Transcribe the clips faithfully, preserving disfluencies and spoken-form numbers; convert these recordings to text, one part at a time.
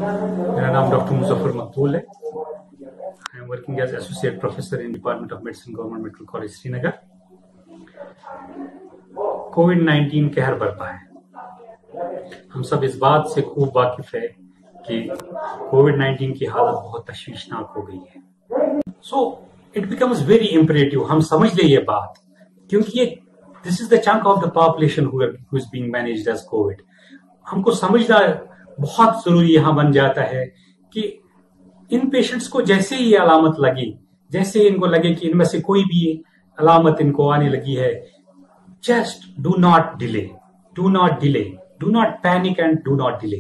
मेरा नाम डॉक्टर मुजफ्फर मकबूल है। I am working as associate professor in department of medicine government medical college Srinagar. Covid nineteen कहर बरपा है। हम सब इस बात से खूब वाकिफ है कि कोविड नाइन्टीन की हालत बहुत तशवीशनाक हो गई है। So it becomes very imperative हम समझ ले ये बात, क्योंकि ये this is the chunk of the population who is being managed as Covid. हमको समझना बहुत जरूरी यहां बन जाता है कि इन पेशेंट्स को जैसे ही ये अलामत लगी, जैसे इनको लगे कि इनमें से कोई भी अलामत इनको आने लगी है, just do not delay, do not delay, do not panic and do not delay.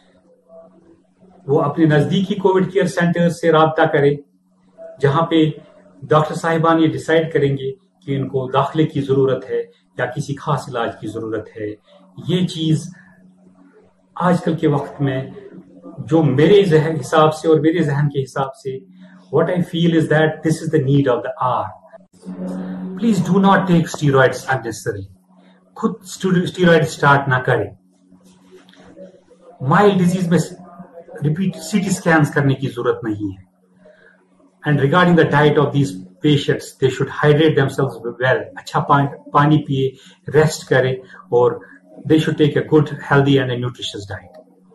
वो अपने नजदीकी कोविड केयर सेंटर से राब्ता करे, जहां पे डॉक्टर साहिबान ये डिसाइड करेंगे कि इनको दाखिले की जरूरत है या किसी खास इलाज की जरूरत है। ये चीज आजकल के वक्त में जो मेरे जहन हिसाब से और मेरे जहन के हिसाब से what I feel is that this is the need of the hour. Please do not take steroids unnecessary. खुद स्टीरॉइड स्टार्ट ना करें। माइल्ड डिजीज में रिपीट सीटी स्कैन्स करने की जरूरत नहीं है। And regarding the diet of these patients, they should hydrate themselves well. अच्छा पानी पिए, रेस्ट करें, और they should take a good, healthy and a nutritious diet,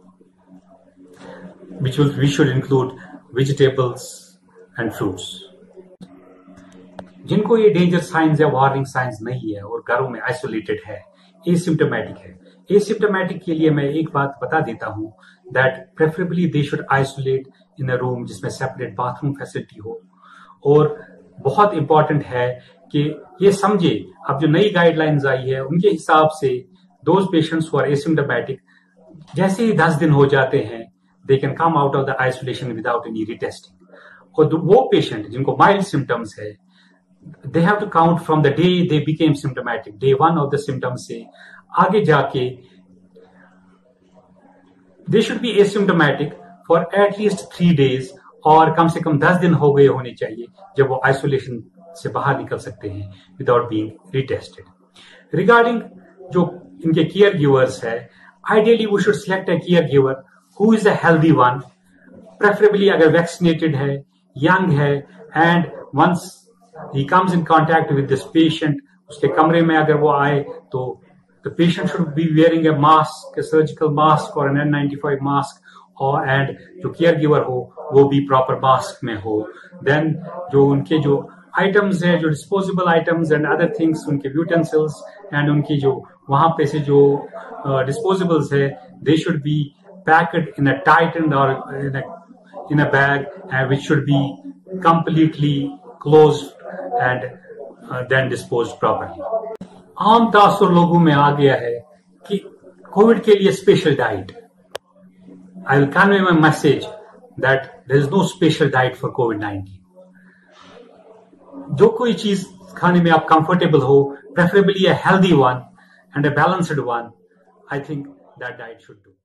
which will we should include vegetables and fruits. जिनको ये danger signs या warning signs नहीं है और घरों में आइसोलेटेड है, एसिम्प्टोमेटिक है, एसिम्प्टोमेटिक के लिए मैं एक बात बता देता हूं that preferably they should isolate in a room जिसमें सेपरेट बाथरूम फैसिलिटी हो। और बहुत इंपॉर्टेंट है कि ये समझे, अब जो नई गाइडलाइंस आई है उनके हिसाब से those patients who are asymptomatic, जैसे ही दस दिन हो जाते हैं, they can come out of the isolation without any retesting. और वो पेशेंट जिनको माइल्ड सिम्टम्स है, they have to count from the day they became symptomatic, day one of the symptoms से आगे जाके they should be asymptomatic for at least three days, और कम से कम दस दिन हो गए होने चाहिए जब वो आइसोलेशन से बाहर निकल सकते हैं विदाउट बीइंग रिटेस्टेड। रिगार्डिंग जो इनके केयर गिवर्स है, ideally we should select a care giver who is a healthy one, preferably अगर वैक्सीनेटेड है, यंग है, and once he comes in contact with this patient, उसके कमरे में अगर वो आए तो the patient should be wearing a mask, surgical mask और N N ninety five mask, और एंड जो केयर गिवर हो वो भी प्रॉपर मास्क में हो। देन जो उनके जो आइटम्स है, जो disposable items and other things, उनके यूटेंसिल्स एंड उनकी जो वहां पे से जो डिस्पोजेबल्स uh, है, they should be packed in a tightened और in a in a bag which should be completely closed and then disposed properly. आम तासुर लोगों में आ गया है कि कोविड के लिए special diet. I will convey my message that there is no special diet for Covid nineteen. जो कोई चीज खाने में आप कंफर्टेबल हो, preferably a healthy one and a balanced one, I think that diet should do.